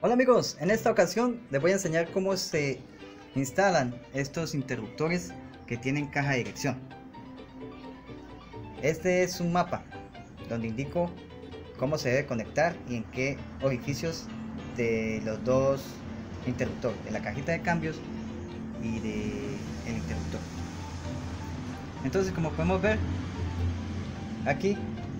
Hola amigos, en esta ocasión les voy a enseñar cómo se instalan estos interruptores que tienen caja de dirección. Este es un mapa donde indico cómo se debe conectar y en qué orificios de los dos interruptores, de la cajita de cambios y del interruptor. Entonces, como podemos ver, aquí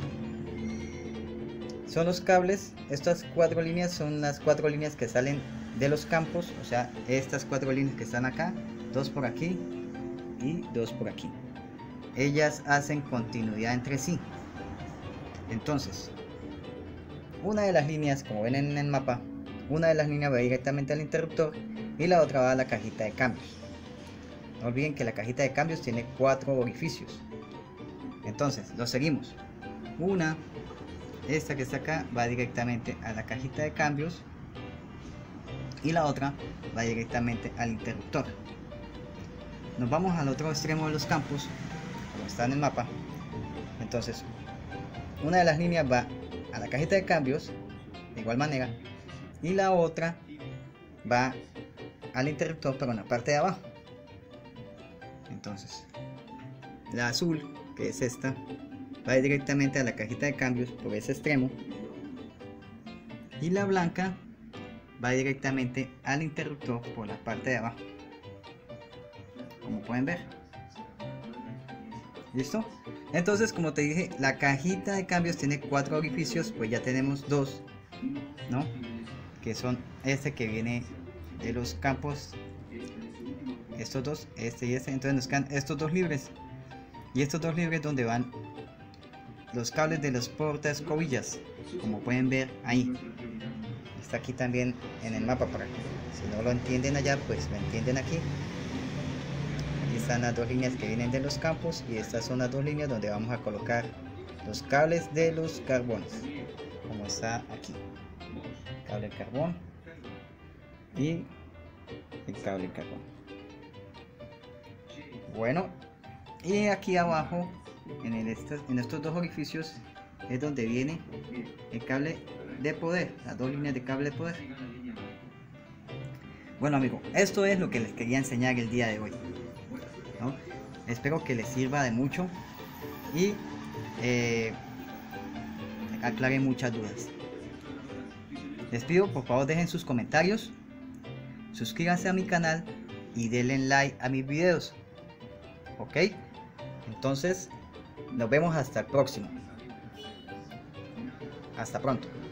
son los cables. Estas 4 líneas son las 4 líneas que salen de los campos, o sea, estas 4 líneas que están acá, 2 por aquí y 2 por aquí. Ellas hacen continuidad entre sí. Entonces, una de las líneas, como ven en el mapa, una de las líneas va directamente al interruptor y la otra va a la cajita de cambios. No olviden que la cajita de cambios tiene 4 orificios. Entonces, lo seguimos. Esta que está acá va directamente a la cajita de cambios y la otra va directamente al interruptor. Nos vamos al otro extremo de los campos, como está en el mapa. Entonces, una de las líneas va a la cajita de cambios de igual manera y la otra va al interruptor, pero en la parte de abajo. Entonces, la azul, que es esta, va directamente a la cajita de cambios por ese extremo y la blanca va directamente al interruptor por la parte de abajo, como pueden ver. ¿Listo? Entonces, como te dije, la cajita de cambios tiene 4 orificios, pues ya tenemos 2, ¿no? Que son este que viene de los campos, estos dos, este y este. Entonces nos quedan estos dos libres, y estos dos libres donde van los cables de los portaescobillas, como pueden ver ahí. Está aquí también en el mapa, para que si no lo entienden allá, pues lo entienden aquí. Aquí están las dos líneas que vienen de los campos y estas son las dos líneas donde vamos a colocar los cables de los carbones, como está aquí, cable de carbón y el cable de carbón. Bueno, y aquí abajo en estos dos orificios es donde viene el cable de poder, las dos líneas de cable de poder. Bueno amigos, esto es lo que les quería enseñar el día de hoy, ¿no? Espero que les sirva de mucho y aclare muchas dudas. Les pido, por favor, dejen sus comentarios, suscríbanse a mi canal y denle like a mis videos, ok. Entonces nos vemos hasta el próximo. Hasta pronto.